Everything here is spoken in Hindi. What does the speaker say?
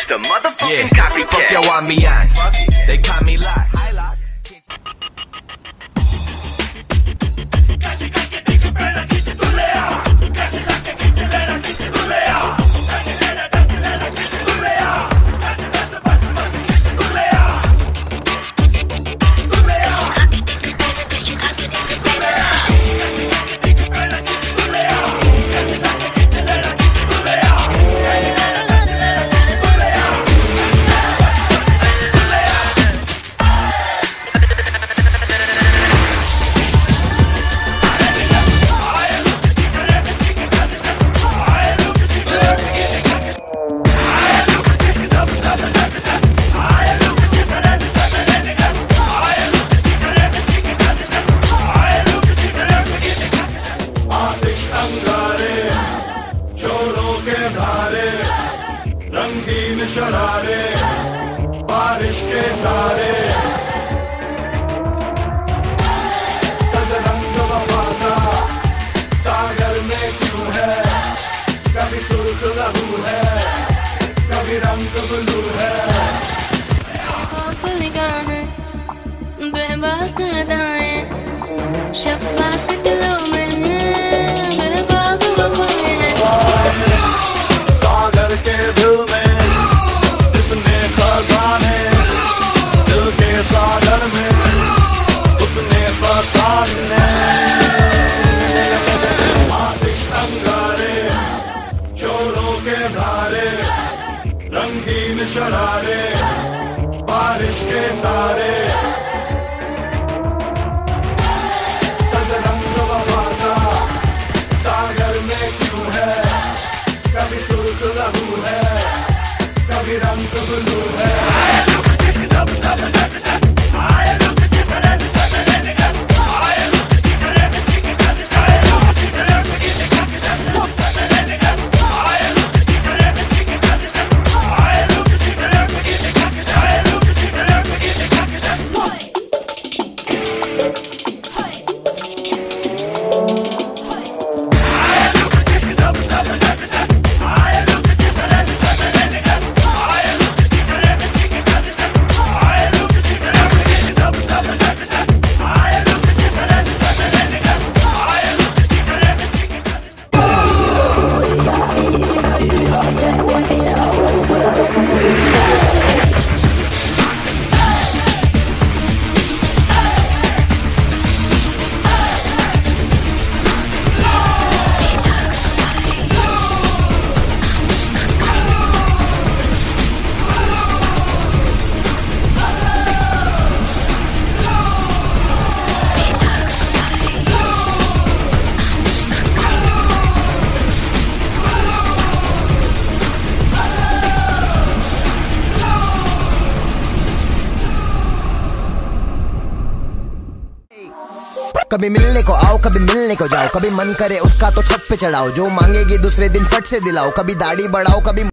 just a motherfucking copycat. Fuck your ambiance, they call me live. रंगीन शरारे, बारिश के तारे, सदरंग वफा का सागर में क्यों है, कभी सुर्ख लहू है, कभी रंग ब्लू है। बेबाक अदाएं शफ़ाफ़ दिलों में बेबाक वफ़ाएं सागर के दिल में जितने खजाने, दिल के सागर में उतने फसाने। आतिश अंगारे, शोरों के धारे, रंगीन शरारे, बारिश के तारे, सदरंग वफा का सागर में क्यों है, कभी सुर्ख लहू है, कभी रंग ब्लू है। कभी मिलने को आओ, कभी मिलने को जाओ, कभी मन करे उसका तो छत पे चढ़ाओ, जो मांगेगी दूसरे दिन फट से दिलाओ, कभी दाढ़ी बढ़ाओ, कभी